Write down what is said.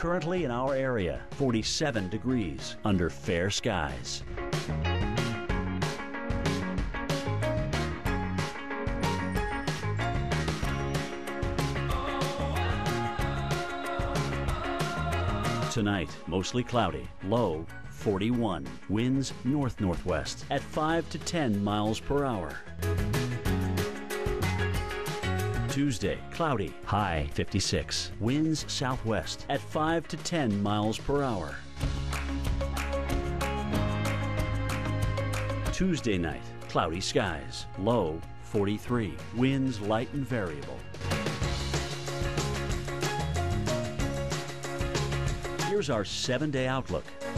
Currently in our area, 47 degrees under fair skies. Tonight, mostly cloudy, low 41, winds north-northwest at 5 to 10 miles per hour. Tuesday, cloudy, high 56, winds southwest at 5 to 10 miles per hour. Tuesday night, cloudy skies, low 43, winds light and variable. Here's our 7-day outlook.